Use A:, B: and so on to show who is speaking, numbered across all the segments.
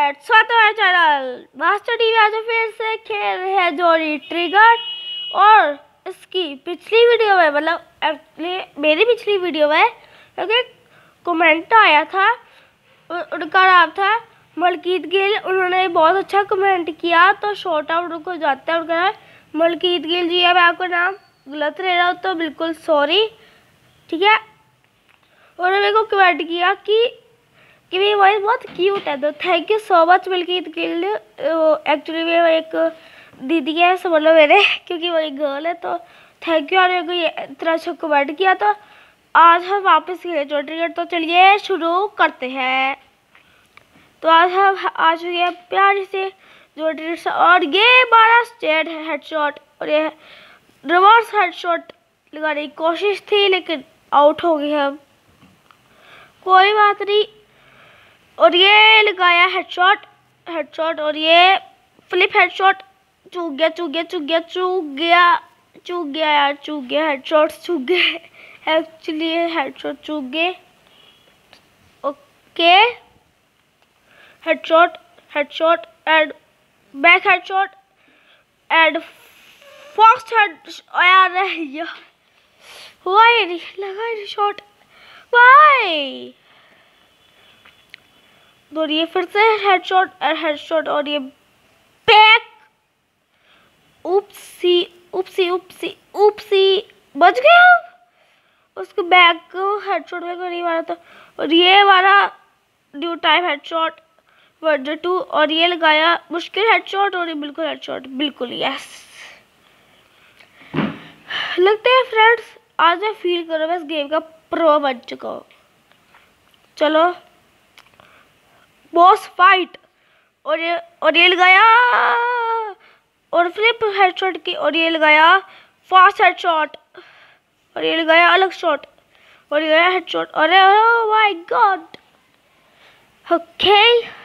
A: Friends, स्वागत है हमारे चैनल मास्टर टीवी। आज फिर से खेल रहे हैं जोड़ी ट्रिगर। और इसकी पिछली वीडियो में, मतलब एक्चुअली मेरी पिछली वीडियो में एक कमेंट आया था, उनका नाम था मलकीत गिल। उन्होंने बहुत अच्छा कमेंट किया, तो शॉर्ट आउट उनको जाता है। उनका नाम मलकीत गिल जी है। मैं आपका नाम गलत ले रहा हूँ तो बिल्कुल सॉरी, ठीक है। उन्होंने मेरे को कमेंट किया कि मेरी वॉइस बहुत क्यूट है, तो thank you so much Malkeet Gill. Actually मैं एक दीदी है, समझ लो मेरे, क्योंकि वो एक गर्ल है। तो थैंक यू, और मेरे को ये इतना अच्छा कमेंट किया। तो आज हम वापस खेले जो ट्रिगर। तो चलिए शुरू करते हैं। तो आज हम आ चुके हैं प्यारी से जो ट्रिगर, और ये 12 स्ट्रेट हेडशॉट और ये रिवर्स हेडशॉट लगाने की कोशिश थी, लेकिन आउट हो गए हम। कोई बात नहीं। और ये लगाया हेडशॉट और ये फ्लिप हेडशॉट। चूक गया यार, चूक गया हेडशॉट, चूक गए। एक्चुअली हेडशॉट चूक गए। Okay, headshot and back headshot and first head. यार वाई लगा शॉट, वाई। और ये फिर से हेडशॉट और ये बैक। उपसी बच गया। उसको बैक को हेडशॉट में नहीं मारा था। और ये मारा ड्यू टाइम हेडशॉट वर्जन 2, और ये लगाया मुश्किल हेडशॉट, और ये बिल्कुल हेडशॉट, बिल्कुल यस। लगता है फ्रेंड्स आज मैं फील कर रहा हूँ, इस गेम का प्रो बन चुका हूँ। चलो बॉस फाइट। और ये लगाया और फ्लिप हेडशॉट की, और ये लगाया फास्ट हेडशॉट, और ये लगाया अलग शॉट, और ये लगाया हेडशॉट। अरे ओह माय गॉड। ओके,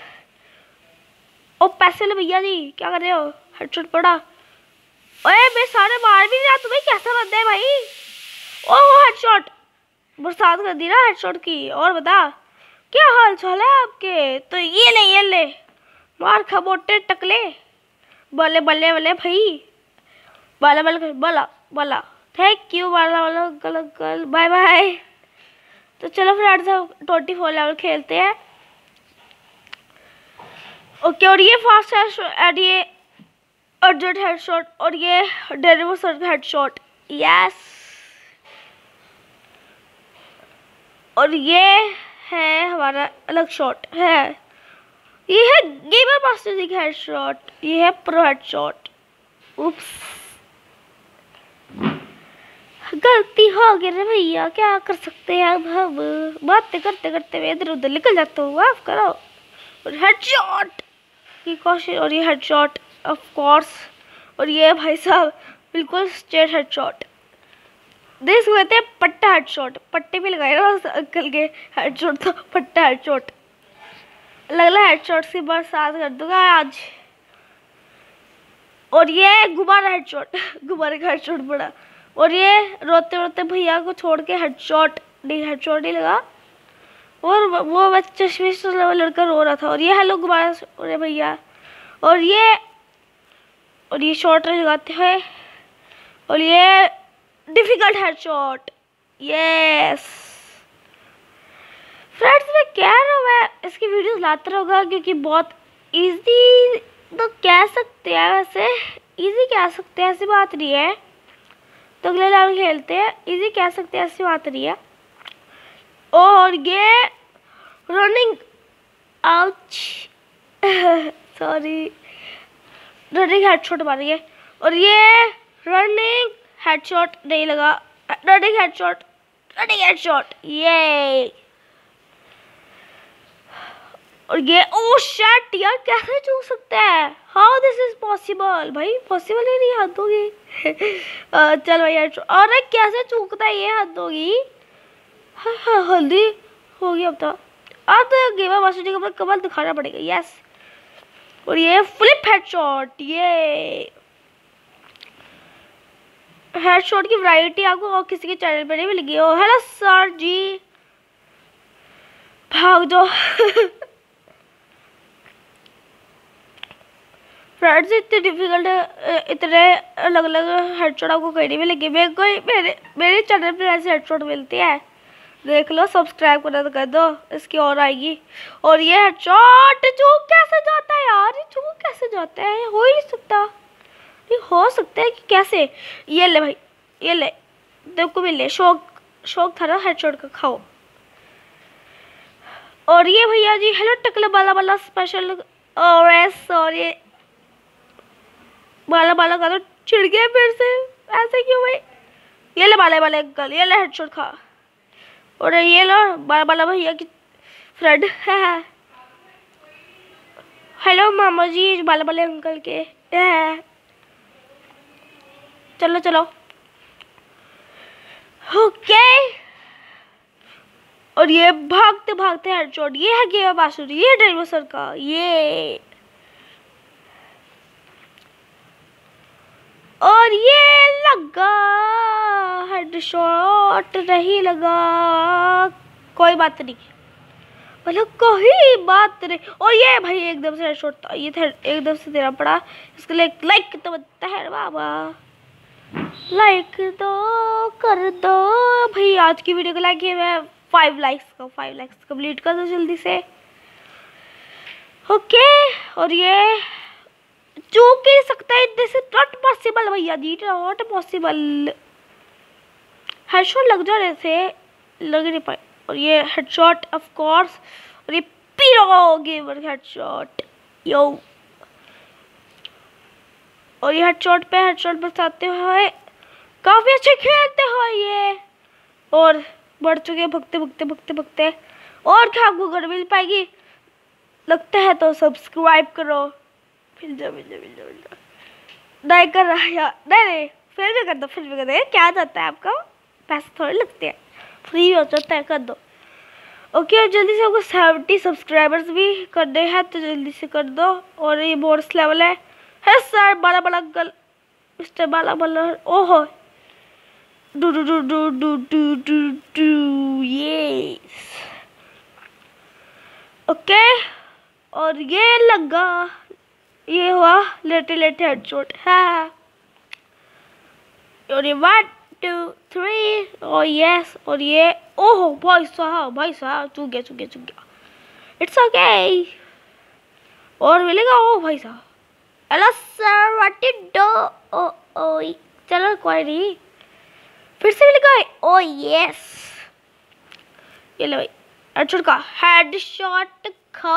A: ओ पैसे लो भैया जी, क्या कर रहे हो? हेडशॉट पड़ा। ओए मैं सारे मार भी नहीं रहा, तुम्हें कैसा बनता है भाई? ओह हेडशॉट, बरसात कर दी ना हेडशॉट की। और बता क्या हाल चाल है आपके? तो ये ले मार खा मोटे टकले। बल्ले भाई, बाला थैंक यू, बाला गल बाय बाय। तो चलो फिर आज हम 24 लेवल खेलते हैं। ओके, और ये फास्ट हेडशॉट, ये अर्जेंट हेडशॉट, और ये डेरिवर्स हेडशॉट, यस। और ये है हमारा अलग शॉट है। ये है गेमर मास्टर जी का हेडशॉट, ये है प्रो हेडशॉट। उप्स, गलती हो गई रे भैया, क्या कर सकते हैं अब हम। बातें करते करते मैं इधर उधर निकल जाता हूँ, माफ करो। और हेडशॉट की कोशिश, और ये हेडशॉट ऑफ कोर्स। और ये भाई साहब बिल्कुल स्ट्रेट हेडशॉट। देख सकते हैं पट्टा हेडशॉट, पट्टे पे लगाए ना उस अंकल के हेडशॉट, तो पट्टा हेडशॉट। लगला हेडशॉट से बरसात कर दूंगा आज। और ये गुब्बारा हेडशॉट, गुब्बारे का हेडशॉट पड़ा। और ये रोते रोते भैया को छोड़ के हेडशॉट नहीं लगा। और वो बच्चा चश्मिश लड़का रो रहा था। और ये हेलो गुब्बारा, अरे भैया। और ये शॉट लगाते हैं। और ये डिफिकल्ट हेडशॉट, यस। फ्रेंड्स मैं कह रहा हूँ, मैं इसकी वीडियोस लाता रहूँगा, क्योंकि बहुत इजी तो कह सकते हैं, वैसे इजी कह सकते हैं, ऐसी बात नहीं है। तो अगले लेवल खेलते हैं, इजी कह सकते हैं, ऐसी बात नहीं है। और ये running ouch sorry, running headshot मारी है। और ये रनिंग हेडशॉट नहीं लगा, रनिंग हेडशॉट, ये। और ये ओ शिट यार, कैसे चूक सकता है? How this is possible? भाई पॉसिबल ही नहीं, हद होगी। चल भाई यार, अरे कैसे चूकता है ये, हद होगी। हाँ हल्दी होगी अब तो। अब तो गेमर मास्टर जी को कमाल दिखाना पड़ेगा, यस। और ये फ्लिप हेडशॉट, ये हेडशॉट की वैरायटी आपको और किसी के चैनल पर नहीं मिलेगी। ओ हेलो सर जी, भाग जाओ। फ्रेंड्स इतने डिफिकल्ट इतने अलग अलग हेडशॉट आपको कहीं भी लगे। मेरे चैनल पर ऐसे हेडशॉट मिलते हैं, देख लो, सब्सक्राइब करना तो कर दो, इसकी और आएगी। और ये हेडशॉट चूक कैसे जाता है यार, ये चूक कैसे जाता है, हो ही नहीं सकता। ये हो सकता है कि कैसे। ये ले भाई, ये ले, देखो मिले, शौक था ना हेडशॉट का, खाओ। और ये भैया जी हेलो टकला बाला वाला स्पेशल। और सॉरी बाला बाला का तो चिढ़ गया फिर से, ऐसे क्यों भाई। ये ले बाले वाले अंकल, ये ले हेडशॉट खा। और ये लो बाला बाला भैया की फ्रेंड है। हेलो मामा जी बाला बाले अंकल के है। चलो चलो ओके। और ये भागते भागते हेडशॉट, ये है गेम बांसुरी, ये डायनासोर का, ये और ये लगा हेडशॉट, नहीं लगा, कोई बात नहीं, मतलब कोई बात नहीं। और ये भाई एकदम से हेडशॉट था, ये था एकदम से देना पड़ा, इसके लिए लाइक तो बनता है बाबा, लाइक तो कर दो भाई। आज की वीडियो को लाइक किया मैं 5 लाइक्स कंप्लीट कर दो जल्दी से। ओके और ये चूक ही सकता है, दिस इज नॉट पॉसिबल भैया जी, नॉट पॉसिबल। हेडशॉट लग जाने से लग नहीं पाए। और ये हेडशॉट ऑफ कोर्स, और ये पीरो गेमर हेडशॉट यो। और ये हेडशॉट पे हेडशॉट बरसाते हुए काफी अच्छे खेलते हो ये। और बढ़ चुके भगते भगते भगते भगते, और क्या आपको घर मिल पाएगी लगता है तो सब्सक्राइब करो। मिल जाओ नहीं कर रहा यार, नहीं फिर भी कर दो, क्या जाता है आपका, पैसे थोड़े लगते हैं, फ्री हो जाता है, कर दो। ओके और जल्दी से आपको 70 सब्सक्राइबर्स भी करने हैं तो जल्दी से कर दो। और ये बोर्ड्स लेवल है सर, बाला बाला गल मिस्टर बाला बाला, ओहो डू डू डू डू डू डू डू डू यस। ओके और ये लगा, ये हुआ लेटे लेटे हेडशॉट है। और ये 1 2 3 और यस। और ये ओहो भाई साहब चूक गया, इट्स ओके और मिलेगा। ओ भाई साहब hello sir what you do, ओ चलो कोई नहीं, फिर से मिलेगा। ओ यस ये ले भाई हेडशॉट का, हेडशॉट खा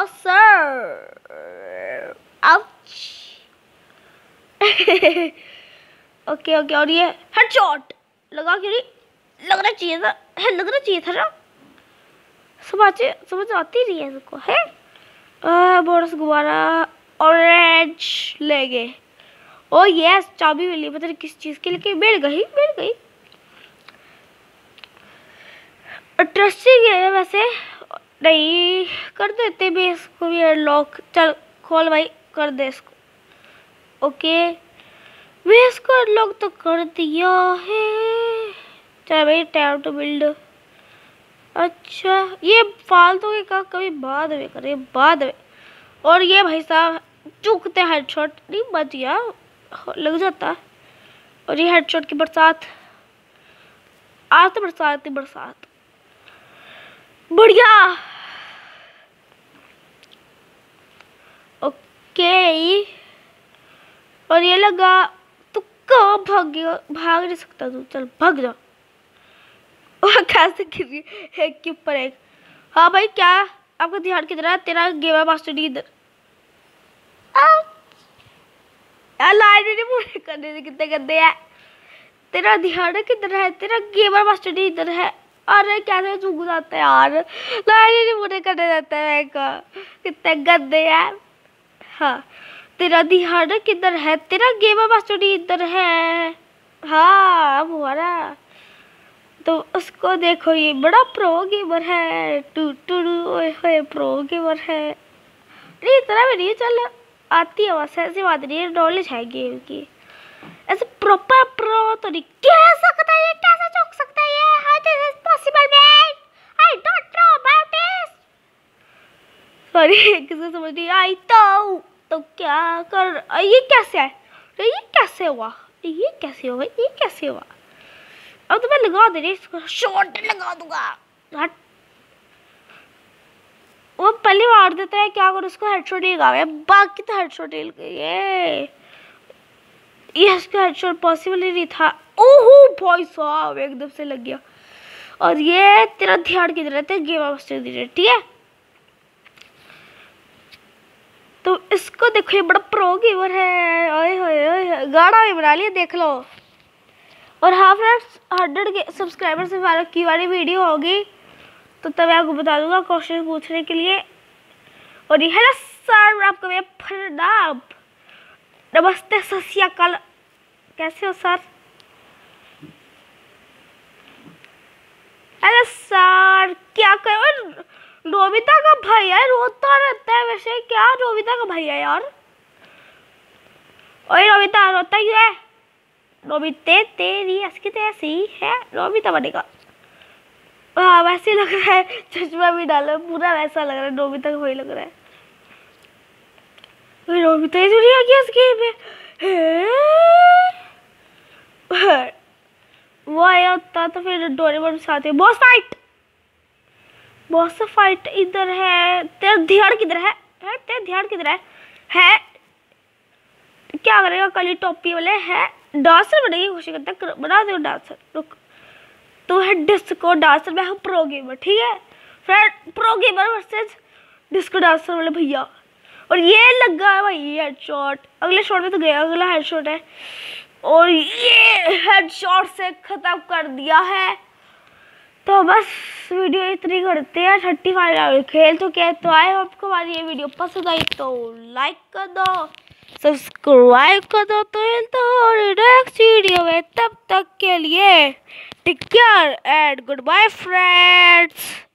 A: सर, आउच। ओके और ये हेडशॉट लगा क्यों नहीं, लगना चाहिए था ना, समझ आती नहीं है इसको है। बोनस गुब्बारा ऑरेंज ले गए। ओ यस चाबी मिली, पता नहीं किस चीज के लिए, मिल गई। इंटरेस्टिंग है वैसे, नहीं कर देते भी इसको भी अनलॉक। चल खोल भाई, कर दे इसको। ओके मैं इसको अनलॉक तो कर दिया है। चल भाई टाइम टू बिल्ड। अच्छा ये फालतू के का कभी बाद में करे, बाद में। और ये भाई साहब चूकते हेडशॉट नहीं बच गया, लग जाता। और ये हेडशॉट की बरसात, आज तो बरसात बढ़िया। ओके और ये लगा, तू कहाँ भाग नहीं सकता तू, चल भाग जा। और कैसे गिर रही है एक के ऊपर एक। हाँ भाई क्या आपका ध्यान किधर है, तेरा गेम मास्टर इधर लाइन नहीं पूरे करने से कितने गंदे है। तेरा ध्यान किधर है, तेरा गेमर मास्टर इधर है। अरे कैसे चूक जाता है यार, लाइन नहीं पूरे करने देता है कितने गंदे यार। हाँ तेरा ध्यान किधर है, तेरा गेमर मास्टर इधर है। हाँ अब हुआ ना, तो उसको देखो ये बड़ा प्रो गेमर है, टू प्रो गेमर है। नहीं इतना भी नहीं, चल आती है वैसे, ऐसी बात नहीं है, नॉलेज है गेम की, ऐसे प्रॉपर प्रो तो नहीं कह सकता। ये कैसे चूक सकता है ये, how this is possible man, I don't know about this. Sorry किसी समझ नहीं आई तो तो क्या कर, ये कैसे है, ये कैसे हुआ, ये कैसे हुआ, ये कैसे हुआ। अब तो मैं लगा दे रही इसको, शॉट लगा दूंगा। हट, वो पहले मार देता है, क्या करूँ, उसको हेडशॉट ही लगा, बाकी तो हेडशॉट ही ये इसका हेडशॉट पॉसिबल ही नहीं था। ओहो भाई साहब, एकदम से लग गया। और ये तेरा ध्यान किधर रहता है, गेम मास्टर दीजिए, ठीक है। तो इसको देखो, ये बड़ा प्रो गेमर है, ओए होए ओए, गाड़ा भी बना लिया, देख लो। और हाँ फ्रेंड्स, 100 सब्सक्राइबर से फारक की वाली वीडियो होगी तो तब मैं आपको बता दूंगा क्वेश्चन पूछने के लिए। और ये हेलो सर, आपका मेरा प्रणाम, नमस्ते, सत श्री अकाल, कैसे हो सर। हेलो सर, क्या करो, नोबिता का भैया रोता रहता है वैसे, क्या नोबिता का भैया यार। ओए नोबिता, रोता क्यों है, नोबिते तेरी असकी तो ऐसी ही है, नोबिता बनेगा। हाँ वैसे लग रहा है, चश्मा भी डालो, पूरा वैसा लग रहा है, नोबिता का वही लग रहा है। नोबिता ही थोड़ी आ गया इस गेम में, वो आया होता तो फिर डोरेमोन साथ में बॉस फाइट, बॉस फाइट इधर है। तेरा ध्यान किधर है, तेरा ध्यान किधर है क्या करेगा, कल टॉपी वाले है, डांसर बनेगी, खुशी करता है, बना दो डांसर। रुक, तो है डिस्को डांसर, मैं हूँ प्रो गेमर, ठीक है friend, pro gamer versus disco dancer वाले भैया। और ये लगा है भाई हेडशॉट, अगले शॉट में तो गया, अगला हेडशॉट है, और ये हेडशॉट से खत्म कर दिया है। तो बस वीडियो इतनी करते हैं, 35 खेल तो क्या, तो आए आपको हमारी ये वीडियो पसंद आई तो लाइक कर दो, सब्सक्राइब कर दो, तो मिलते हैं नेक्स्ट वीडियो में, तब तक के लिए take care and goodbye friends.